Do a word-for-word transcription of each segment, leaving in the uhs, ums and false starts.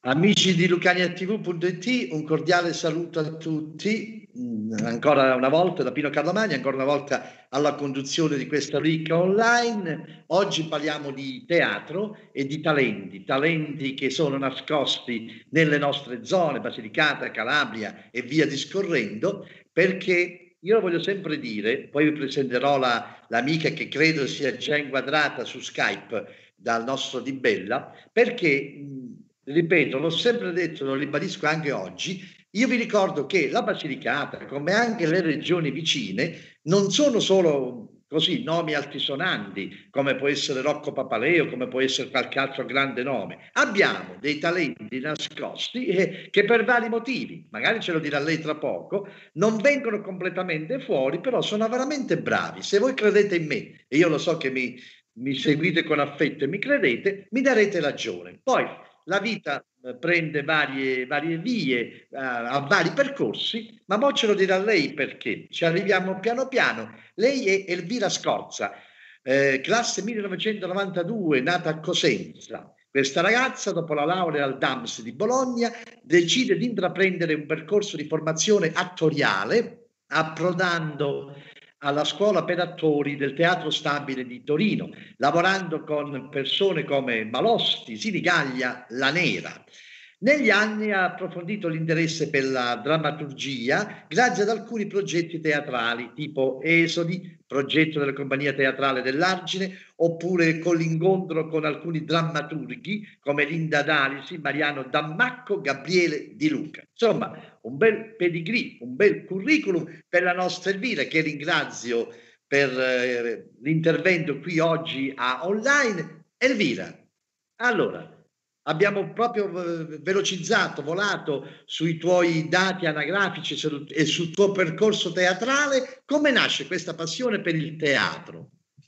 Amici di lucania t v punto i t, un cordiale saluto a tutti, mh, ancora una volta da Pino Carlomagni, ancora una volta alla conduzione di questa rubrica online. Oggi parliamo di teatro e di talenti, talenti che sono nascosti nelle nostre zone, Basilicata, Calabria e via discorrendo, perché io voglio sempre dire, poi vi presenterò la, l'amica che credo sia già inquadrata su Skype dal nostro Di Bella, perché mh, ripeto, l'ho sempre detto, lo ribadisco anche oggi, io vi ricordo che la Basilicata, come anche le regioni vicine, non sono solo così nomi altisonanti, come può essere Rocco Papaleo, come può essere qualche altro grande nome. Abbiamo dei talenti nascosti eh, che per vari motivi, magari ce lo dirà lei tra poco, non vengono completamente fuori, però sono veramente bravi. Se voi credete in me, e io lo so che mi, mi seguite con affetto e mi credete, mi darete ragione. Poi la vita eh, prende varie, varie vie, uh, a vari percorsi, ma mo ce lo dirà lei perché. Ci arriviamo piano piano. Lei è Elvira Scorza, eh, classe millenovecentonovantadue, nata a Cosenza. Questa ragazza, dopo la laurea al D A M S di Bologna, decide di intraprendere un percorso di formazione attoriale, approdando alla scuola per attori del Teatro Stabile di Torino, lavorando con persone come Malosti, Sinigaglia, La Nera. Negli anni ha approfondito l'interesse per la drammaturgia grazie ad alcuni progetti teatrali tipo Esodi, progetto della Compagnia Teatrale dell'Argine, oppure con l'incontro con alcuni drammaturghi come Linda Dalisi, Mariano Dammacco, Gabriele Di Luca. Insomma, un bel pedigree, un bel curriculum per la nostra Elvira, che ringrazio per eh, l'intervento qui oggi a online. Elvira, allora, abbiamo proprio eh, velocizzato, volato sui tuoi dati anagrafici e sul tuo percorso teatrale. Come nasce questa passione per il teatro?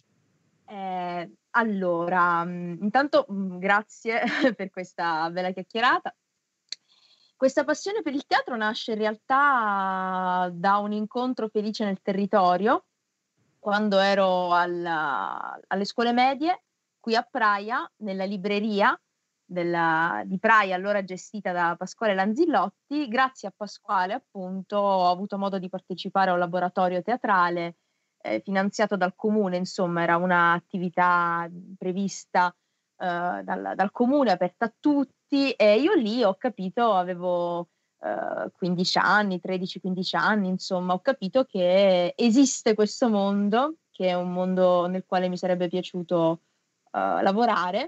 Eh, allora, mh, intanto mh, grazie per questa bella chiacchierata. Questa passione per il teatro nasce in realtà da un incontro felice nel territorio, quando ero alla- alle scuole medie, qui a Praia, nella libreria della- di Praia, allora gestita da Pasquale Lanzillotti. Grazie a Pasquale, appunto, ho avuto modo di partecipare a un laboratorio teatrale eh, finanziato dal comune, insomma, era un'attività prevista eh, dal, dal comune, aperta a tutti, e io lì ho capito, avevo eh, quindici anni, tredici quindici anni, insomma, ho capito che esiste questo mondo, che è un mondo nel quale mi sarebbe piaciuto eh, lavorare.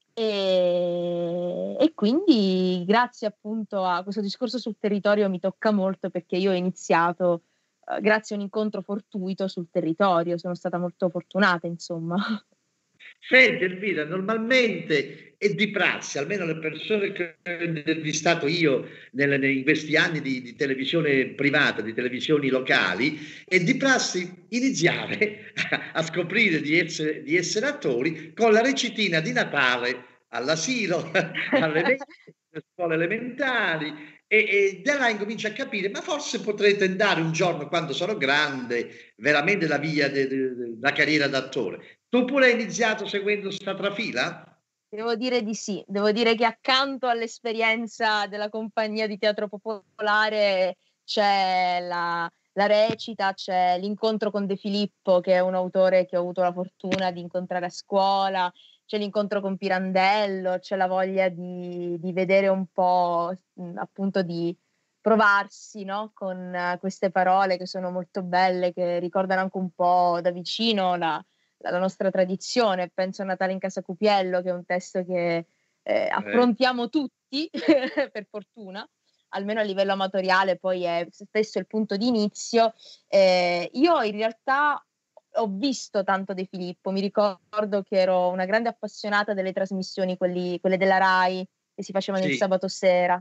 E, e quindi grazie appunto a questo discorso sul territorio mi tocca molto, perché io ho iniziato eh, grazie a un incontro fortuito sul territorio, sono stata molto fortunata, insomma. Senti Elvira, normalmente è di prassi, almeno le persone che ho intervistato io nelle- in questi anni di, di televisione privata, di televisioni locali, è di prassi iniziare a scoprire di essere, di essere attori con la recitina di Natale all'asilo, alle medie, alle scuole elementari, e, e da là incominci a capire, ma forse potrei tentare un giorno, quando sarò grande, veramente la via della carriera d'attore. Tu pure hai iniziato seguendo sta trafila? Devo dire di sì, devo dire che accanto all'esperienza della compagnia di teatro popolare c'è la, la recita, c'è l'incontro con De Filippo, che è un autore che ho avuto la fortuna di incontrare a scuola, c'è l'incontro con Pirandello, c'è la voglia di, di vedere un po', mh, appunto di provarsi, no? Con uh, queste parole che sono molto belle, che ricordano anche un po' da vicino la la nostra tradizione. Penso a Natale in casa Cupiello, che è un testo che eh, Eh, affrontiamo tutti, per fortuna, almeno a livello amatoriale, poi è spesso il punto di inizio. Eh, io in realtà ho visto tanto De Filippo, mi ricordo che ero una grande appassionata delle trasmissioni, quelli, quelle della Rai, che si facevano il sì, sabato sera.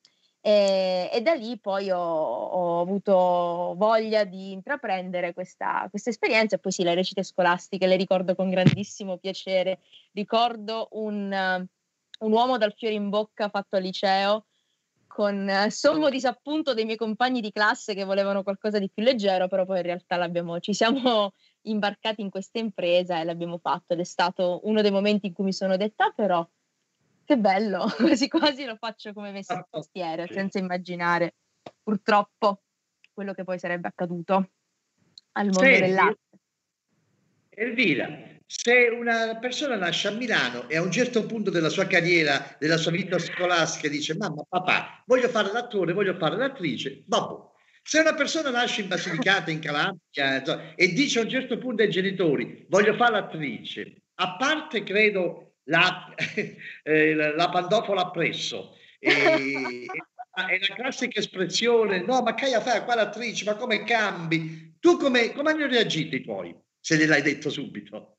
E, e da lì poi ho, ho avuto voglia di intraprendere questa, questa esperienza, e poi sì, le recite scolastiche le ricordo con grandissimo piacere. Ricordo un, un uomo dal fiore in bocca fatto al liceo, con eh, sommo disappunto dei miei compagni di classe che volevano qualcosa di più leggero, però poi in realtà l'abbiamo, ci siamo imbarcati in questa impresa e l'abbiamo fatto, ed è stato uno dei momenti in cui mi sono detta: "Ah, però Che bello, quasi quasi lo faccio come mestiere, senza immaginare purtroppo quello che poi sarebbe accaduto al mondo Senti, dell'arte. Elvira, se una persona nasce a Milano e a un certo punto della sua carriera, della sua vita scolastica dice mamma, papà, voglio fare l'attore, voglio fare l'attrice, vabbè. Se una persona nasce in Basilicata, in Calabria, e dice a un certo punto ai genitori voglio fare l'attrice, a parte credo la, eh, la pantofola appresso e, e la classica espressione no ma che hai a fare qua l'attrice, ma come cambi? Tu come, come hanno reagito i tuoi? Se gliel'hai detto subito.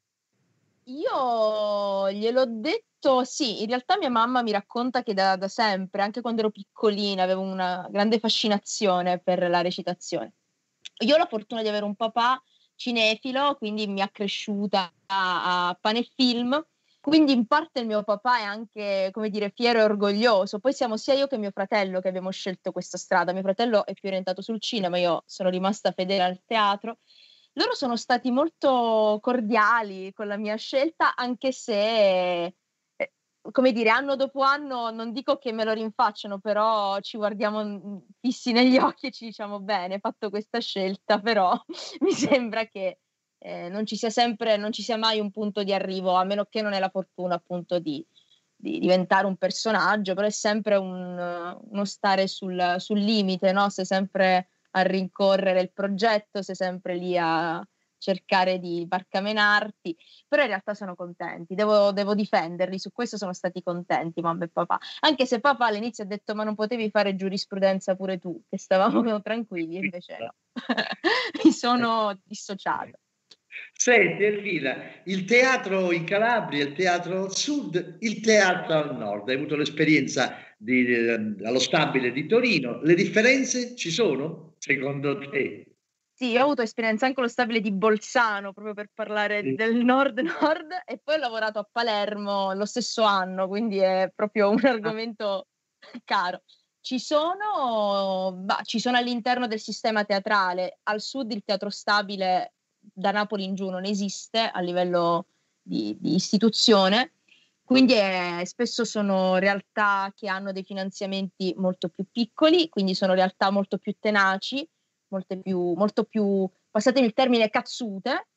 Io gliel'ho detto, sì, in realtà mia mamma mi racconta che da, da sempre, anche quando ero piccolina, avevo una grande fascinazione per la recitazione. Io ho la fortuna di avere un papà cinefilo, quindi mi ha cresciuta a, a pane e film, quindi in parte il mio papà è anche, come dire, fiero e orgoglioso. Poi siamo sia io che mio fratello che abbiamo scelto questa strada. Mio fratello è più orientato sul cinema, io sono rimasta fedele al teatro. Loro sono stati molto cordiali con la mia scelta, anche se, eh, come dire, anno dopo anno, non dico che me lo rinfacciano, però ci guardiamo mm, fissi negli occhi e ci diciamo bene, hai fatto questa scelta, però mi sembra che eh, non ci sia sempre, non ci sia mai un punto di arrivo, a meno che non è la fortuna appunto di, di diventare un personaggio, però è sempre un, uno stare sul, sul limite, no? Sei sempre a rincorrere il progetto, sei sempre lì a cercare di barcamenarti, però in realtà sono contenti, devo, devo difenderli, su questo sono stati contenti mamma e papà, anche se papà all'inizio ha detto ma non potevi fare giurisprudenza pure tu, che stavamo tranquilli, invece no, mi sono dissociata. Senti Elvira, il teatro in Calabria, il teatro al sud, il teatro al nord. Hai avuto l'esperienza di, eh, allo Stabile di Torino. Le differenze ci sono, secondo te? Sì, ho avuto esperienza anche allo Stabile di Bolzano, proprio per parlare Sì. del nord-nord, e poi ho lavorato a Palermo lo stesso anno, quindi è proprio un argomento caro. Ci sono, bah, ci sono all'interno del sistema teatrale, al sud il teatro stabile da Napoli in giù non esiste a livello di, di istituzione, quindi è, spesso sono realtà che hanno dei finanziamenti molto più piccoli, quindi sono realtà molto più tenaci, molte più, molto più, passatemi il termine, cazzute,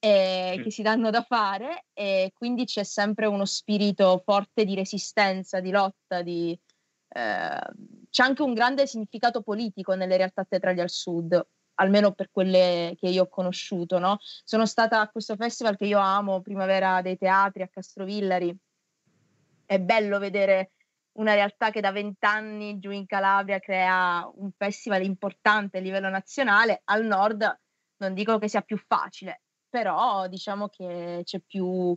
eh, che si danno da fare, e quindi c'è sempre uno spirito forte di resistenza, di lotta, di, eh, c'è anche un grande significato politico nelle realtà teatrali al sud, almeno per quelle che io ho conosciuto, no? Sono stata a questo festival che io amo, Primavera dei Teatri a Castrovillari. È bello vedere una realtà che da vent'anni giù in Calabria crea un festival importante a livello nazionale. Al nord non dico che sia più facile, però diciamo che c'è più,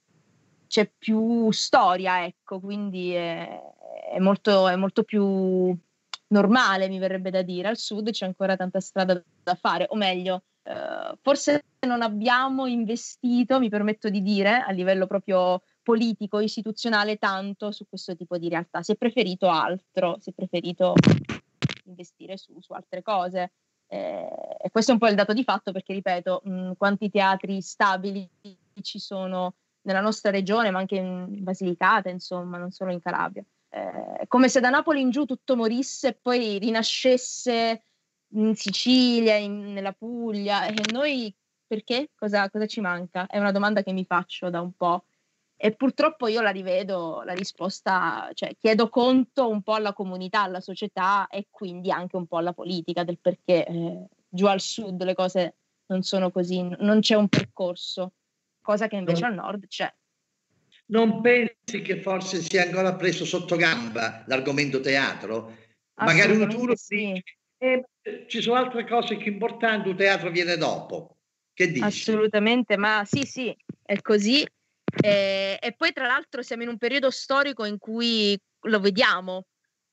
c'è più storia, ecco, quindi è, è molto, è molto più normale, mi verrebbe da dire. Al sud c'è ancora tanta strada da fare, o meglio, eh, forse non abbiamo investito, mi permetto di dire, a livello proprio politico, istituzionale, tanto su questo tipo di realtà. Si è preferito altro, si è preferito investire su, su altre cose. Eh, e questo è un po' il dato di fatto, perché, ripeto, mh, quanti teatri stabili ci sono nella nostra regione, ma anche in Basilicata, insomma, non solo in Calabria. Eh, è come se da Napoli in giù tutto morisse e poi rinascesse in Sicilia, in, nella Puglia, e noi perché? Cosa, cosa ci manca? È una domanda che mi faccio da un po'. E purtroppo io la rivedo, la risposta, cioè chiedo conto un po' alla comunità, alla società e quindi anche un po' alla politica del perché eh, giù al sud le cose non sono così, non c'è un percorso, cosa che invece Non, al nord c'è. non pensi che forse sia ancora preso sotto gamba l'argomento teatro? Magari uno tu lo Assolutamente sì. dice, eh, ci sono altre cose più importanti, il teatro viene dopo. Che dici? Assolutamente, ma sì, sì, è così. E, e poi tra l'altro siamo in un periodo storico in cui lo vediamo,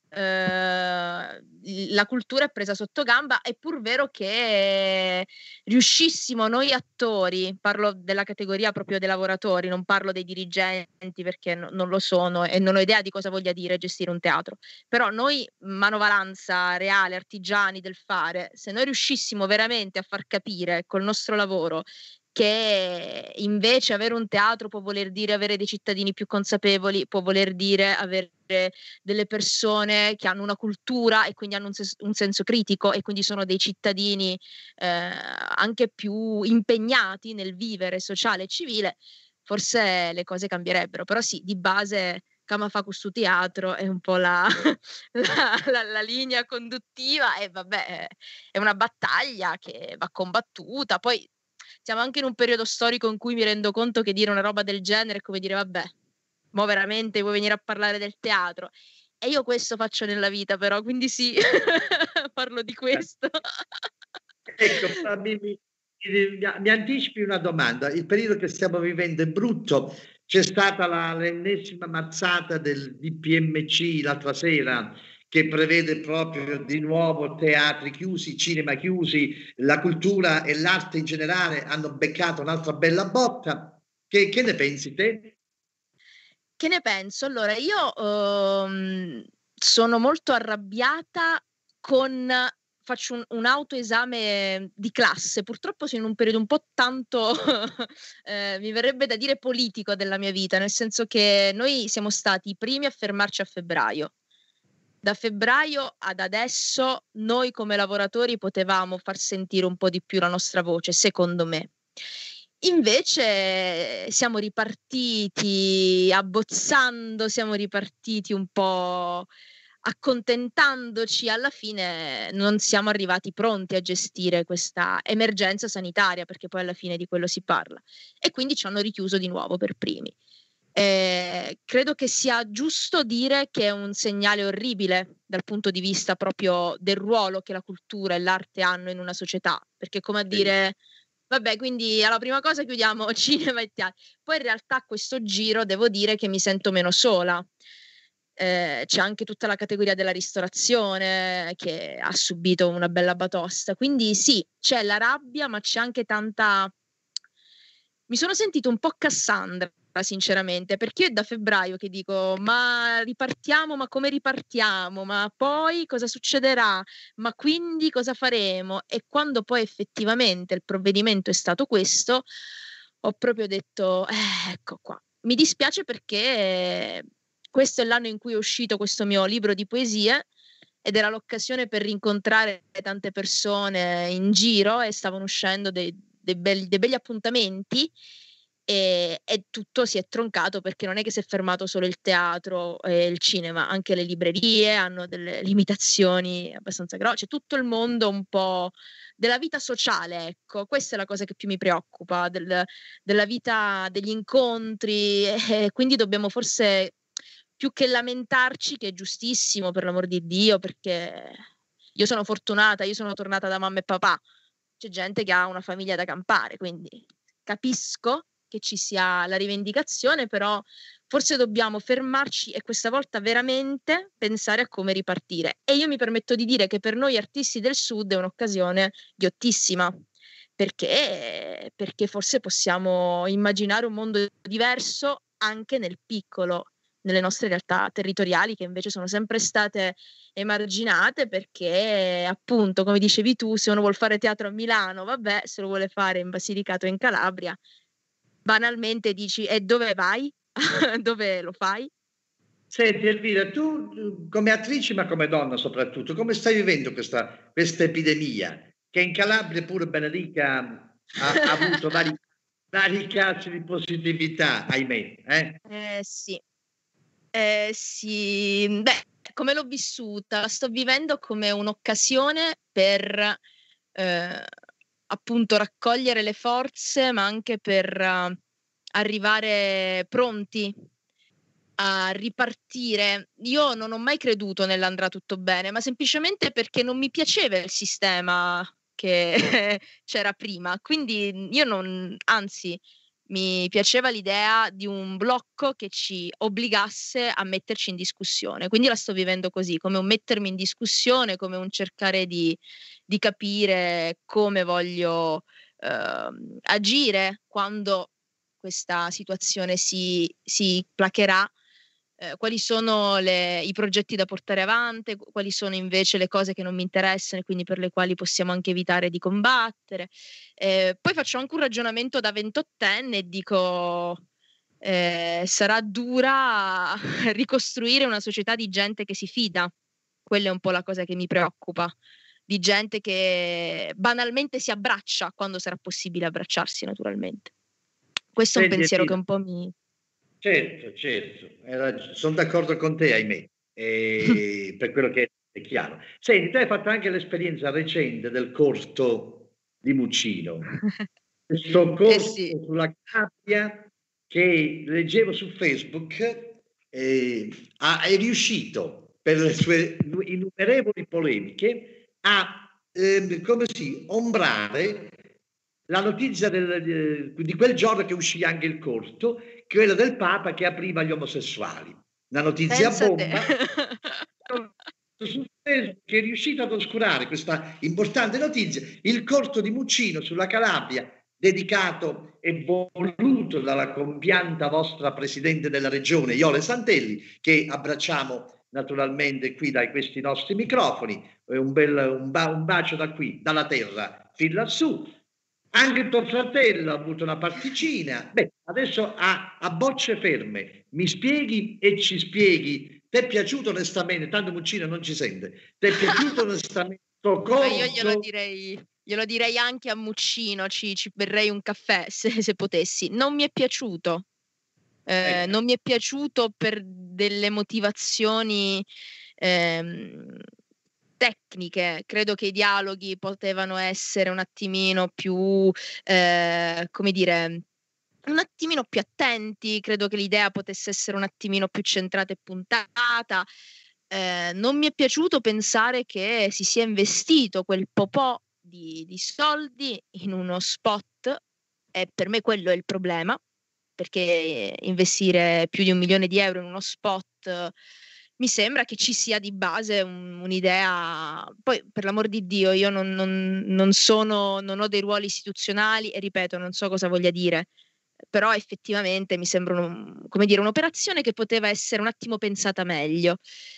eh, la cultura è presa sotto gamba, è pur vero che riuscissimo noi attori, parlo della categoria proprio dei lavoratori, non parlo dei dirigenti perché no, non lo sono e non ho idea di cosa voglia dire gestire un teatro, però noi manovalanza reale, artigiani del fare, se noi riuscissimo veramente a far capire col nostro lavoro che invece avere un teatro può voler dire avere dei cittadini più consapevoli, può voler dire avere delle persone che hanno una cultura e quindi hanno un, ses- un senso critico e quindi sono dei cittadini eh, anche più impegnati nel vivere sociale e civile, forse le cose cambierebbero. Però sì, di base Cama fa questo teatro è un po' la, la, la, la linea conduttiva e vabbè, è una battaglia che va combattuta. Poi siamo anche in un periodo storico in cui mi rendo conto che dire una roba del genere è come dire vabbè, mo veramente vuoi venire a parlare del teatro? E io questo faccio nella vita però, quindi sì, parlo di questo. Ecco, mi, mi, mi anticipi una domanda. Il periodo che stiamo vivendo è brutto. C'è stata la, l'ennesima mazzata del D P M C l'altra sera, che prevede proprio di nuovo teatri chiusi, cinema chiusi, la cultura e l'arte in generale hanno beccato un'altra bella botta. Che, che ne pensi te? Che ne penso? Allora, io um, sono molto arrabbiata con... Faccio un, un autoesame di classe, purtroppo sono in un periodo un po' tanto, eh, mi verrebbe da dire politico della mia vita, nel senso che noi siamo stati i primi a fermarci a febbraio. Da febbraio ad adesso noi come lavoratori potevamo far sentire un po' di più la nostra voce, secondo me. Invece siamo ripartiti abbozzando, siamo ripartiti un po' accontentandoci, alla fine non siamo arrivati pronti a gestire questa emergenza sanitaria, perché poi alla fine di quello si parla, e quindi ci hanno richiuso di nuovo per primi. Eh, credo che sia giusto dire che è un segnale orribile dal punto di vista proprio del ruolo che la cultura e l'arte hanno in una società, perché come a dire, vabbè, quindi alla prima cosa chiudiamo cinema e teatro. Poi in realtà questo giro devo dire che mi sento meno sola. Eh, c'è anche tutta la categoria della ristorazione che ha subito una bella batosta. Quindi sì, c'è la rabbia, ma c'è anche tanta... Mi sono sentito un po' Cassandra, sinceramente, perché io è da febbraio che dico, ma ripartiamo, ma come ripartiamo? Ma poi cosa succederà? Ma quindi cosa faremo? E quando poi effettivamente il provvedimento è stato questo, ho proprio detto, eh, ecco qua. Mi dispiace perché questo è l'anno in cui è uscito questo mio libro di poesie ed era l'occasione per rincontrare tante persone in giro e stavano uscendo dei, dei, belli, dei belli appuntamenti e, e tutto si è troncato perché non è che si è fermato solo il teatro e il cinema, anche le librerie hanno delle limitazioni abbastanza grosse, c'è tutto il mondo un po' della vita sociale, ecco, questa è la cosa che più mi preoccupa, del, della vita degli incontri e quindi dobbiamo forse più che lamentarci, che è giustissimo per l'amor di Dio, perché io sono fortunata, io sono tornata da mamma e papà, c'è gente che ha una famiglia da campare, quindi capisco che ci sia la rivendicazione, però forse dobbiamo fermarci e questa volta veramente pensare a come ripartire. E io mi permetto di dire che per noi artisti del Sud è un'occasione ghiottissima, perché, perché forse possiamo immaginare un mondo diverso anche nel piccolo, nelle nostre realtà territoriali che invece sono sempre state emarginate perché appunto, come dicevi tu, se uno vuol fare teatro a Milano, vabbè, se lo vuole fare in Basilicato o in Calabria, banalmente dici e dove vai? Dove lo fai? Senti Elvira, tu come attrice ma come donna soprattutto, come stai vivendo questa, questa epidemia che in Calabria pure Benedica ha, ha avuto vari, vari casi di positività, ahimè. Eh? Eh sì, eh sì, beh, come l'ho vissuta? La sto vivendo come un'occasione per eh, appunto raccogliere le forze, ma anche per uh, arrivare pronti a ripartire. Io non ho mai creduto nell'andrà tutto bene, ma semplicemente perché non mi piaceva il sistema che c'era prima. Quindi io non, anzi, mi piaceva l'idea di un blocco che ci obbligasse a metterci in discussione. Quindi la sto vivendo così, come un mettermi in discussione, come un cercare di, di capire come voglio eh, agire quando questa situazione si, si placherà eh, quali sono le, i progetti da portare avanti, quali sono invece le cose che non mi interessano e quindi per le quali possiamo anche evitare di combattere. Eh, poi faccio anche un ragionamento da ventottenne e dico eh, sarà dura ricostruire una società di gente che si fida. Quella è un po' la cosa che mi preoccupa, di gente che banalmente si abbraccia quando sarà possibile abbracciarsi, naturalmente. Questo è un Senti, pensiero che Elina, un po' mi... certo, certo, era- sono d'accordo con te, ahimè, e per quello che è chiaro. Senti, te hai fatto anche l'esperienza recente del corto di Muccino, questo Eh corso sì. sulla Calabria che leggevo su Facebook, eh, ha- è riuscito per le sue innumerevoli polemiche a ehm, come si, ombrare la notizia del- di quel giorno che uscì anche il corto, quella del Papa che apriva gli omosessuali. Una notizia Pensa te. bomba su Facebook che è riuscito ad oscurare questa importante notizia. Il corto di Muccino sulla Calabria, dedicato e voluto dalla compianta vostra Presidente della Regione, Iole Santelli, che abbracciamo naturalmente qui dai questi nostri microfoni. Un, bel, un, ba- un bacio da qui, dalla terra, fin lassù. Anche tuo fratello ha avuto una particina. Beh, adesso a, a bocce ferme, mi spieghi e ci spieghi. Ti è piaciuto onestamente? Tanto Muccino non ci sente. Ti è piaciuto onestamente questo Ma io glielo corso? direi, glielo direi anche a Muccino, ci, ci berrei un caffè se, se potessi. Non mi è piaciuto. Eh, Ecco, non mi è piaciuto per delle motivazioni ehm, tecniche. Credo che i dialoghi potevano essere un attimino più, eh, come dire, un attimino più attenti. Credo che l'idea potesse essere un attimino più centrata e puntata. Eh, non mi è piaciuto pensare che si sia investito quel po' di, di soldi in uno spot, e per me quello è il problema, perché investire più di un milione di euro in uno spot eh, mi sembra che ci sia di base un- un'idea. Poi, per l'amor di Dio, io non, non- non sono, non ho dei ruoli istituzionali e ripeto, non so cosa voglia dire, però effettivamente mi sembra un- come dire, un'operazione che poteva essere un attimo pensata meglio.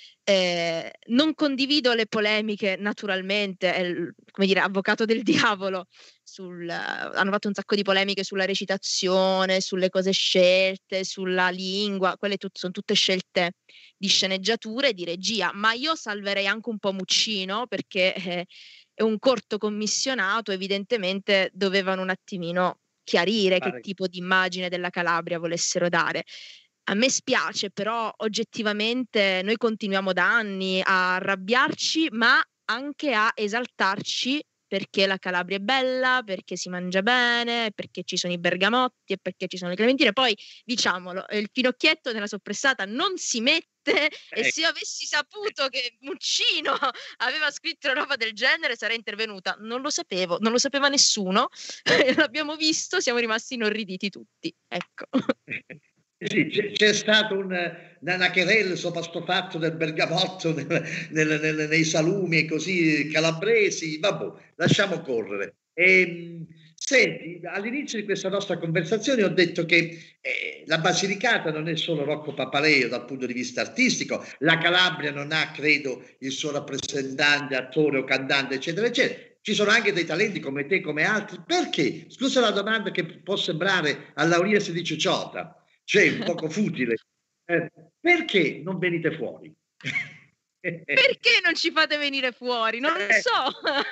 Eh, non condivido le polemiche, naturalmente, è il- come dire, avvocato del diavolo. Sul, hanno fatto un sacco di polemiche sulla recitazione, sulle cose scelte, sulla lingua, quelle tut- sono tutte scelte di sceneggiatura e di regia, ma io salverei anche un po' Muccino perché eh, è un corto commissionato, evidentemente dovevano un attimino chiarire che pare- tipo di immagine della Calabria volessero dare. A me spiace, però oggettivamente noi continuiamo da anni a arrabbiarci, ma anche a esaltarci perché la Calabria è bella, perché si mangia bene, perché ci sono i bergamotti e perché ci sono le clementine. Poi, diciamolo, il finocchietto nella soppressata non si mette e eh, se io avessi saputo che Muccino aveva scritto una roba del genere sarei intervenuta. Non lo sapevo, non lo sapeva nessuno. L'abbiamo visto, siamo rimasti inorriditi tutti. Ecco. Sì, c'è, c'è stato un, una querela sopra sto fatto del bergamotto nel- nel- nel- nei salumi e così calabresi, vabbè, lasciamo correre. E, senti, all'inizio di questa nostra conversazione ho detto che eh, la Basilicata non è solo Rocco Papaleo dal punto di vista artistico, la Calabria non ha, credo, il suo rappresentante, attore o cantante, eccetera, eccetera. Ci sono anche dei talenti come te, come altri. Perché? Scusa la domanda che può sembrare a Lauriesi di Ciociota, cioè un poco futile. Eh, perché non venite fuori? Perché non ci fate venire fuori? Non lo Eh, so.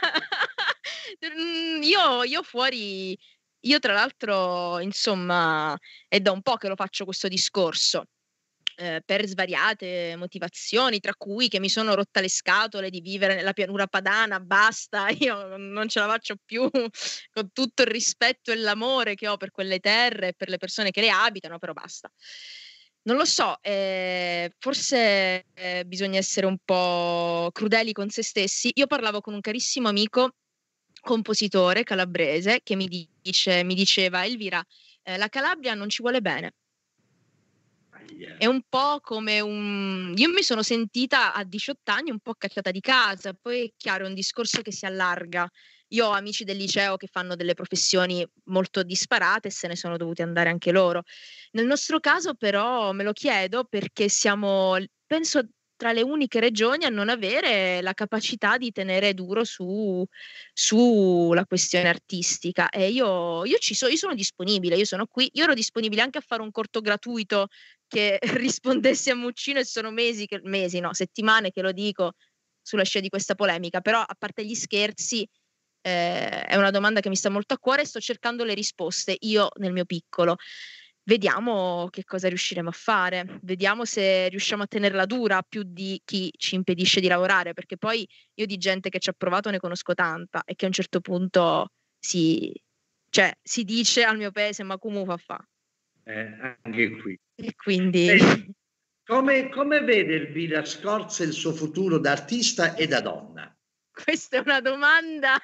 Mm, io, io fuori, io tra l'altro, insomma, è da un po' che lo faccio questo discorso, eh, per svariate motivazioni, tra cui che mi sono rotta le scatole di vivere nella pianura padana, basta, io non ce la faccio più, con tutto il rispetto e l'amore che ho per quelle terre e per le persone che le abitano, però basta. Non lo so, eh, forse eh, bisogna essere un po' crudeli con se stessi. Io parlavo con un carissimo amico compositore calabrese che mi dice, mi diceva: Elvira, eh, la Calabria non ci vuole bene. ahia. È un po' come un... Io mi sono sentita a diciotto anni un po' cacciata di casa, poi è chiaro, è un discorso che si allarga, io ho amici del liceo che fanno delle professioni molto disparate e se ne sono dovuti andare anche loro. Nel nostro caso però me lo chiedo perché siamo, penso, tra le uniche regioni a non avere la capacità di tenere duro su sulla questione artistica e io io ci so io sono disponibile, io sono qui, io ero disponibile anche a fare un corto gratuito che rispondesse a Muccino e sono mesi che mesi no, settimane che lo dico sulla scia di questa polemica, però a parte gli scherzi, ehm, è una domanda che mi sta molto a cuore e sto cercando le risposte io nel mio piccolo. Vediamo che cosa riusciremo a fare, vediamo se riusciamo a tenerla dura più di chi ci impedisce di lavorare, perché poi io di gente che ci ha provato ne conosco tanta e che a un certo punto si cioè si dice al mio paese: "Ma come fa fa?" Eh, anche qui. E quindi Senti, come come vede Elvira Scorza il suo futuro da artista e da donna? questa è una domanda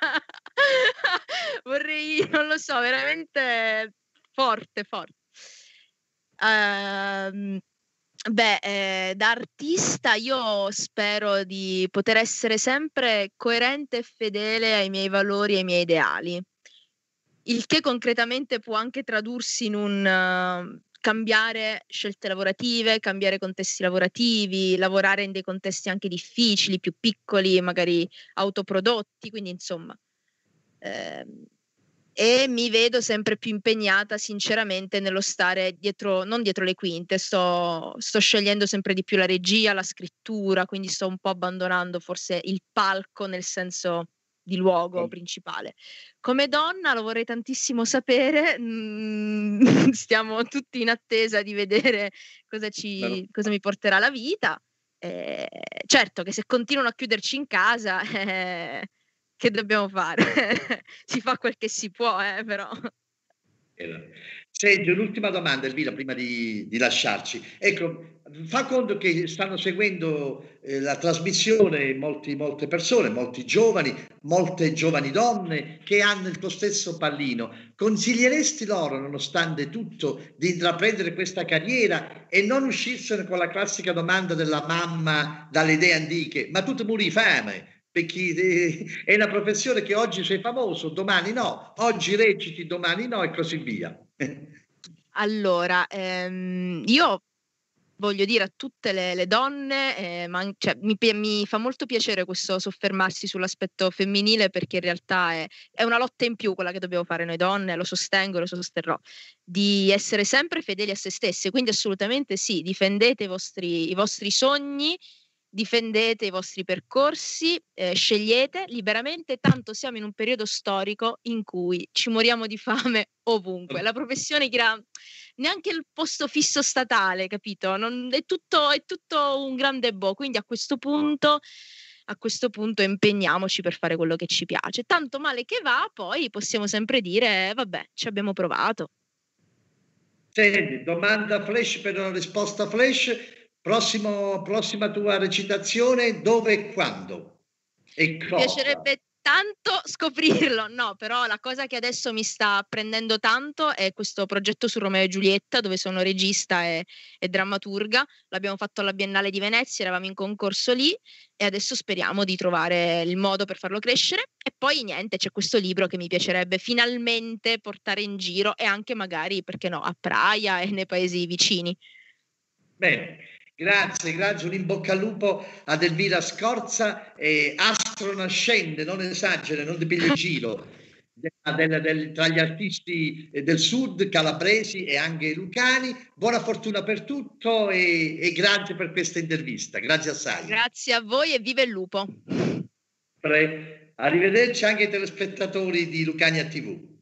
vorrei non lo so, veramente forte, for Uhm, beh, ehm, da artista io spero di poter essere sempre coerente e fedele ai miei valori e ai miei ideali. Il che concretamente può anche tradursi in un uh, cambiare scelte lavorative, cambiare contesti lavorativi, lavorare in dei contesti anche difficili, più piccoli, magari autoprodotti, quindi insomma. Ehm, e mi vedo sempre più impegnata sinceramente nello stare dietro non dietro le quinte, sto sto scegliendo sempre di più la regia, la scrittura, quindi sto un po' abbandonando forse il palco nel senso di luogo Com principale. Come donna lo vorrei tantissimo sapere, mhmm, stiamo tutti in attesa di vedere cosa meno ci cosa mi porterà la vita. Ehm, certo che se continuano a chiuderci in casa, eh, che dobbiamo fare? Si fa quel che si può, eh, però. Vero. Senti, un'ultima domanda Elvira prima di di lasciarci. Ecco, fa conto che stanno seguendo, ehm, la trasmissione molti molte persone, molti giovani, molte giovani donne che hanno il tuo stesso pallino. Consiglieresti loro, nonostante tutto, di intraprendere questa carriera e non uscirsene con la classica domanda della mamma dalle idee antiche: "Ma tu ti muri di fame?" Perché de è una professione che oggi sei famoso, domani no, oggi reciti, domani no e così via. Allora, ehm, io voglio dire a tutte le le donne, ehm, ma an cioè mi pia mi fa molto piacere questo soffermarsi sull'aspetto femminile perché in realtà è è una lotta in più quella che dobbiamo fare noi donne, lo sostengo e lo sosterrò, di essere sempre fedeli a se stesse. Quindi assolutamente sì, difendete i vostri i vostri sogni, difendete i vostri percorsi, ehm, scegliete liberamente, tanto siamo in un periodo storico in cui ci moriamo di fame ovunque. La professione chi la neanche il posto fisso statale, capito, non è tutto è tutto un grande boh, quindi a questo punto a questo punto impegniamoci per fare quello che ci piace. Tanto male che va, poi possiamo sempre dire: "Eh, vabbè, ci abbiamo provato." Senti, domanda flash per una risposta flash. Prossimo prossima tua recitazione dove e quando? E Mi cosa? piacerebbe tanto scoprirlo. No, però la cosa che adesso mi sta prendendo tanto è questo progetto su Romeo e Giulietta, dove sono regista e e drammaturga. L'abbiamo fatto alla Biennale di Venezia, eravamo in concorso lì e adesso speriamo di trovare il modo per farlo crescere. E poi niente, c'è questo libro che mi piacerebbe finalmente portare in giro e anche magari, perché no, a Praia e nei paesi vicini. Bene, grazie, grazie, un in bocca al lupo ad Elvira Scorza, e astro nascente, non esagera, non ti pigli in giro, del- del- del- tra gli artisti eh, del sud, calabresi e anche lucani. Buona fortuna per tutto e, e grazie per questa intervista, grazie assai. Grazie a voi e viva il lupo. Pre- Arrivederci anche ai telespettatori di Lucania T V.